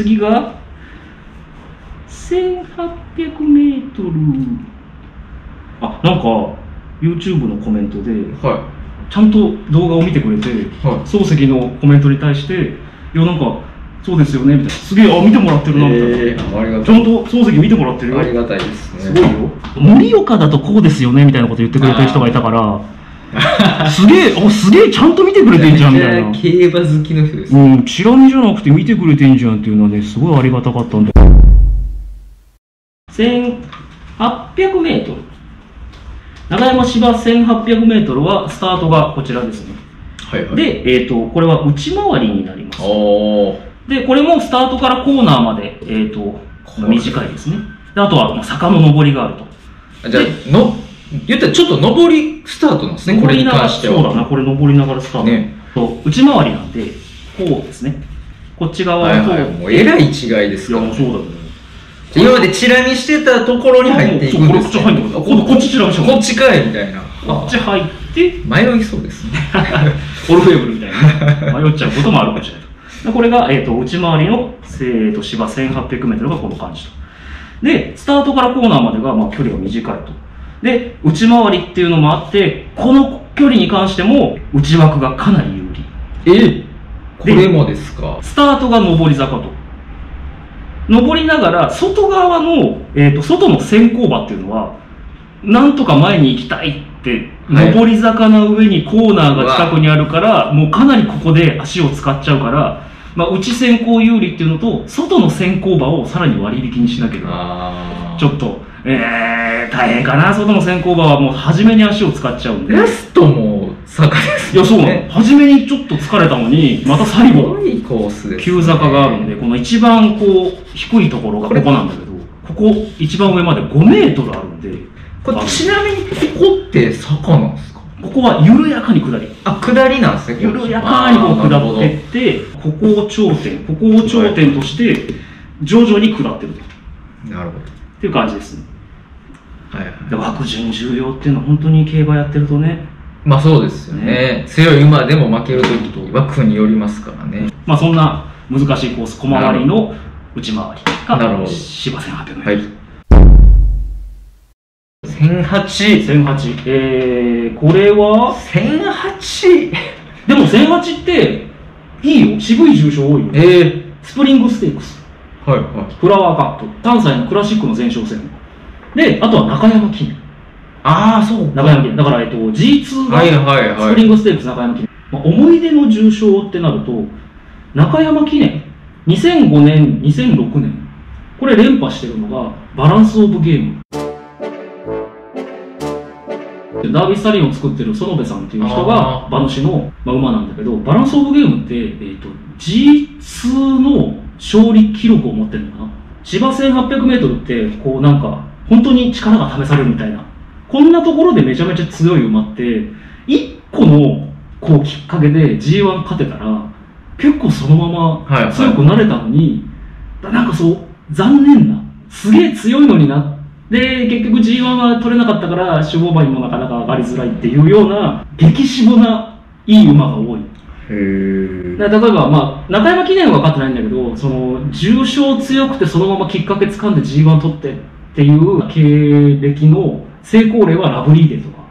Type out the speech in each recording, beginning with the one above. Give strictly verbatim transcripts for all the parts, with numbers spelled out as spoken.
次がせんはっぴゃくメートル。あ、なんか YouTube のコメントで、はい、ちゃんと動画を見てくれて、はい、漱石のコメントに対して、いやなんかそうですよねみたいな、すげえ、あ、見てもらってるなみたいな、えー、ありがたい、ちゃんと漱石見てもらってるよ、 ありがたいですね、 すごいよ。盛岡だとこうですよねみたいなこと言ってくれてる人がいたから、すげえ、あ、すげえちゃんと見てくれてんじゃんみたいな。 競馬好きの人ですね。 うん、チラ見じゃなくて見てくれてんじゃんっていうのはね、すごいありがたかったんだ。せんはっぴゃくメートル、長山芝せんはっぴゃくメートルはスタートがこちらですね。はいはい、で、えーと、これは内回りになります。で、これもスタートからコーナーまで、えーと、短いですね。で、あとは坂の上りがあると。 じゃあ、の言ったらちょっと上りスタートなんですね、これに関しては。 そうだな、これ上りながらスタート。ね、内回りなんで、こうですね。こっち側はこう。 はいはい、もうえらい違いですから。 いや、もうそうだよね。 今までチラ見してたところに入っていくんですよ。 こっち入ってくる。こっちチラ見して。 こっちかいみたいな。 こっち入って、 迷いそうですね。 オルフェーブルみたいな。迷っちゃうこともあるかもしれない。これが、えーと、内回りの、えーと、芝せんはっぴゃくメートルがこの感じと。で、スタートからコーナーまでが、まあ、距離が短いと。で、内回りっていうのもあって、この距離に関しても、内枠がかなり有利。 えこれもですか？ スタートが上り坂と。上りながら、外側の、えーと、外の先行馬っていうのは、なんとか前に行きたいって、はい、上り坂の上にコーナーが近くにあるから、もうかなりここで足を使っちゃうから、まあ、内先行有利っていうのと、外の先行馬をさらに割引にしなければ、ちょっと、えー、大変かな、外の先行馬はもう初めに足を使っちゃうんで。 ラストも坂ですね。 いや、そうなの。初めにちょっと疲れたのに、また最後、 コースですね、 急坂があるんで、この一番こう、低いところがここなんだけど、ここ一番上までごメートルあるんで。 これちなみにここって坂なんですか？ ここは緩やかに下り。 あ、下りなんですね。 緩やかにこう下ってって、ここを頂点、ここを頂点として、徐々に下ってると。 なるほど。 っていう感じですね。 はいはい。 で、枠順重要っていうのは本当に競馬やってるとね。 まあそうですよね。ね、強い馬でも負けるときと枠によりますからね。 まあそんな難しいコース、小回りの内回りが芝せんはっぴゃくメートル。はい。 せんはち。 せんはち。えー、これはせんはち。 でもせんはちっていいよ。渋い重賞多いよ。えー、スプリングステークス。はいはい。フラワーカップ。さんさいのクラシックの前哨戦。で、あとは中山記念。ああ、そう。中山記念。だから、えっと、ジーツー がスプリングステークス中山記念。まあ、思い出の重賞ってなると、中山記念。にせんごねん、にせんろくねん。これ連覇してるのが、バランスオブゲーム。ダービースタリオンを作ってる園部さんっていう人が馬主の、まあ、馬なんだけど、バランスオブゲームって、えーと、ジーツー の勝利記録を持ってるのかな。芝せんはっぴゃくメートルって、こうなんか、本当に力が試されるみたいな。こんなところでめちゃめちゃ強い馬って、一個のこうきっかけで ジーワン 勝てたら、結構そのまま強くなれたのに、はいはい、なんかそう、残念な、すげえ強いのにな。で、結局 ジーワン は取れなかったから、種牡馬にもなかなか上がりづらいっていうような、激渋ないい馬が多い。へー。例えば、まあ、中山記念は分かってないんだけど、その、重賞強くてそのままきっかけ掴んで ジーワン 取ってっていう経歴の成功例はラブリーデーとか。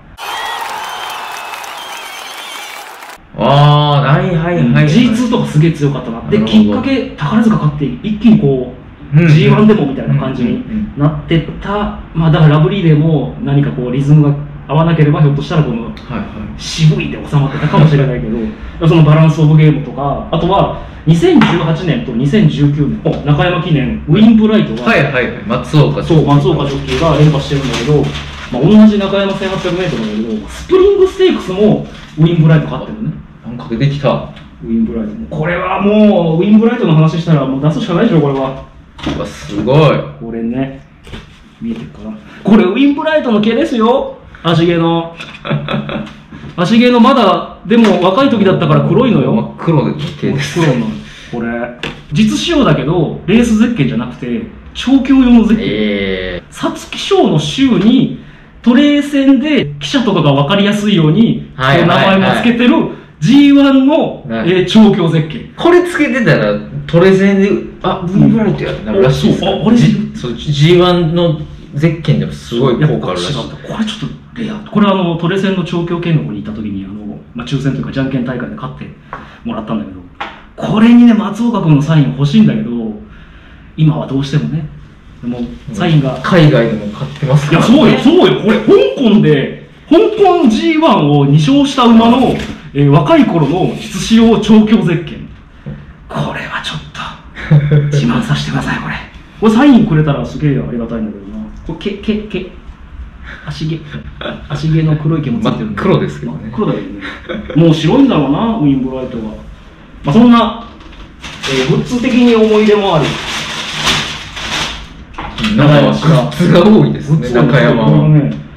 ああ、はいはいはい、はい。 ジーツー とかすげえ強かったな。で、きっかけ、宝塚勝って一気にこう、ジーワン でもみたいな感じになってった、まあだからラブリーデーも何かこうリズムが合わなければひょっとしたらこの渋いで収まってたかもしれないけど、そのバランスオブゲームとか、あとはにせんじゅうはちねんとにせんじゅうきゅうねん、中山記念、ウィンブライトが、 はいはいはい、松岡そう、松岡ジョッキーが連覇してるんだけど、まあ、同じ中山せんはっぴゃくメートルなんだけど、スプリングステークスもウィンブライト勝ってるね。 なんか出てきた。 ウィンブライトも。これはもう、ウィンブライトの話したらもう出すしかないでしょ、これは。 うわ、すごい。 これね、見えてるかな。これウィンブライトの毛ですよ。足毛の。足毛のまだ、でも若い時だったから黒いのよ。 真っ黒で毛です。 黒の。これ、実仕様だけど、レースゼッケンじゃなくて、調教用のゼッケン。えー。皐月賞の週に、トレー戦で記者とかが分かりやすいように、名前も付けてるジーワン の、 ねえー調教ゼッケン。 これつけてたらトレセンであ V ブライトやってなるらしいですよ、 そうああれじそう ジーワン のゼッケンでもすごい効果あるらしい。 やっぱ違うんだこれちょっとレア。これはあのトレセンの調教見学に行った時にあの、まあ、抽選というかじゃんけん大会で勝ってもらったんだけど、これにね松岡君のサイン欲しいんだけど今はどうしてもねでもサインが海外でも買ってますから、ね、 いやそうよそうよこれ香港で香港 ジーワン をに勝した馬の、えー若い頃の実使用調教ゼッケン。これはちょっと自慢させてください。これこれサインくれたらすげえありがたいんだけどな。これ毛毛毛足毛足毛の黒い毛もついてるん真っ黒ですけどね真っ黒だよね。もう白いんだろうなウィンブライトは。まあ、そんな、えーグッズ的に思い出もあるなんかグッズが多いですね、中山は。 ね